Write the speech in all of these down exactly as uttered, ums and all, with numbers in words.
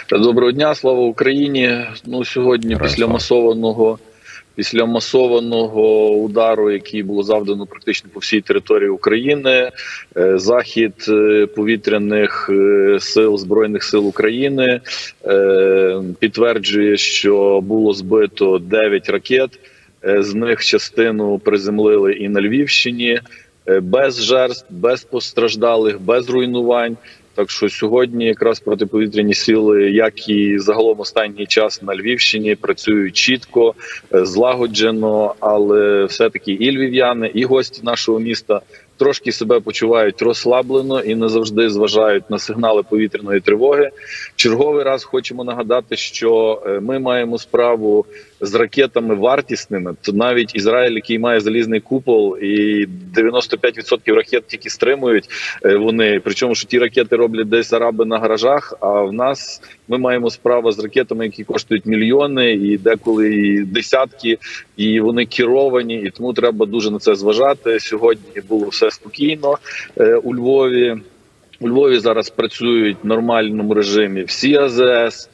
Доброго дня, слава Україні. Ну, сьогодні після масованого, після масованого удару, який було завдано практично по всій території України, захід повітряних сил, Збройних сил України підтверджує, що було збито дев'ять ракет, з них частину приземлили і на Львівщині, без жертв, без постраждалих, без руйнувань. Так що сьогодні якраз протиповітряні сили, як і загалом останній час на Львівщині, працюють чітко, злагоджено, але все-таки і львів'яни, і гості нашого міста трошки себе почувають розслаблено і не завжди зважають на сигнали повітряної тривоги. В черговий раз хочемо нагадати, що ми маємо справу з ракетами вартісними. То навіть Ізраїль, який має залізний купол, і дев'яносто п'ять відсотків ракет тільки стримують вони. Причому, що ті ракети роблять десь араби на гаражах, а в нас ми маємо справу з ракетами, які коштують мільйони і деколи і десятки, і вони керовані, і тому треба дуже на це зважати. Сьогодні було все спокійно у Львові. У Львові зараз працюють в нормальному режимі всі А З С,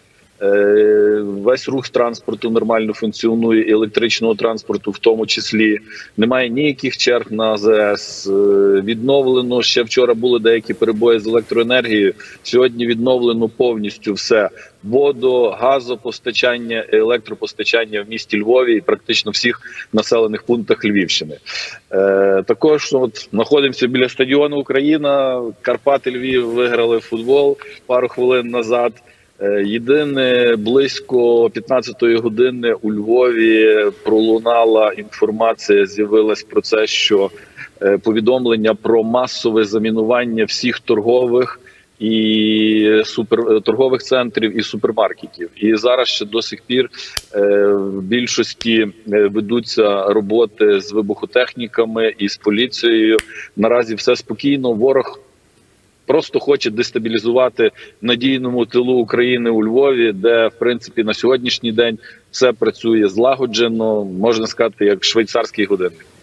весь рух транспорту нормально функціонує, і електричного транспорту в тому числі. Немає ніяких черг на А З С. Відновлено, ще вчора були деякі перебої з електроенергією, сьогодні відновлено повністю все. Водо, газопостачання, електропостачання в місті Львові і практично всіх населених пунктах Львівщини. Е, також от, знаходимося біля стадіону Україна, Карпати Львів виграли футбол пару хвилин назад. Єдине, близько п'ятнадцятої години у Львові пролунала інформація, з'явилась про це, що повідомлення про масове замінування всіх торгових і супер торгових центрів і супермаркетів. І зараз ще до сих пір в більшості ведуться роботи з вибухотехніками і з поліцією. Наразі все спокійно. Ворог просто хоче дестабілізувати надійному тилу України у Львові, де, в принципі, на сьогоднішній день все працює злагоджено, можна сказати, як швейцарський годинник.